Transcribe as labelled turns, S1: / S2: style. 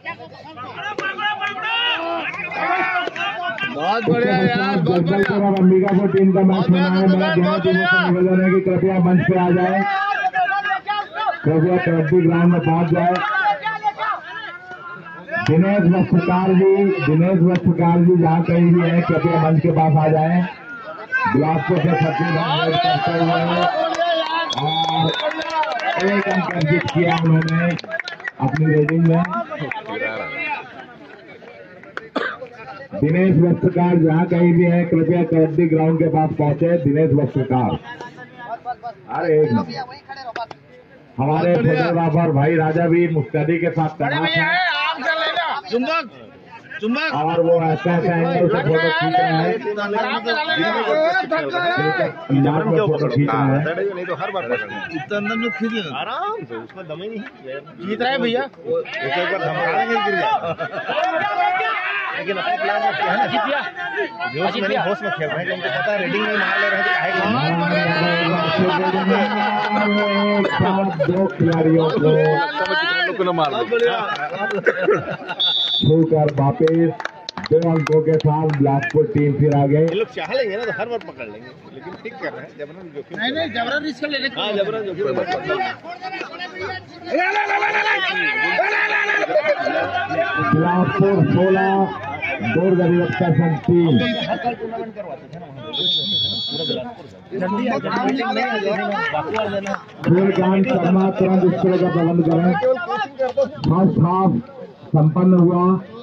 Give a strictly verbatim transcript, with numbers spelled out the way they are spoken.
S1: बहुत बढ़िया यार, बहुत बढ़िया।
S2: अंबिकापुर टीम का मैच होना है। मेरा दोनों टीमों से निवेदन है कि कृपया मंच पे आ जाए, कृपया कबड्डी ग्राउंड में पहुंच जाए। दिनेश वस्त्रकार जी, दिनेश वस्त्रकार जी जहाँ कहीं भी है कृपया मंच के पास आ जाए। बिलासपुर से छत्तीसगढ़ करते हुए और एक अंक अर्जित किया उन्होंने अपनी रेडिंग में। दिनेश वस्त्रकार जहाँ कहीं भी है कृपया कबड्डी ग्राउंड के पास पहुंचे। दिनेश वस्त्रकार, अरे हमारे फोटोग्राफर भाई राजा भी मुस्तैदी के साथ तैनात है
S1: चुंबक चुंबक,
S2: और वो ऐसा ऐसा एंगल से फोटो खींच रहा है, अंदाज में फोटो खींच रहा है।
S1: नहीं तो हर बार इतना अंदर में खींच आराम से, उसमें दम ही नहीं खींच रहा है भैया। एक बार धमकाएंगे गिर जाए, लेकिन अपने प्लान में क्या है ना, जोश में नहीं होश में खेल रहे हैं। उनको पता है रेडिंग में मार ले रहे हैं,
S2: दो खिलाड़ियों को
S1: मार
S2: छूकर वापिस दो अंकों के साथ बिलासपुर टीम फिर आ गए।
S1: ये लोग चाह लेंगे ना तो हर बार पकड़ लेंगे, लेकिन ठीक कर रहे हैं। जबरन जोखिम नहीं नहीं जबरन रिस्क ले लेंगे। हाँ जबरन जोखिम।
S2: बिलासपुर सोलह दुर्ग अधिवक्ता संघ तीन।
S1: टूर्नामेंट करवाते थे ना
S2: सूर्यकांत शर्मा तुरंत इस तरह का प्रबंध करें। फर्स्ट हाफ संपन्न हुआ।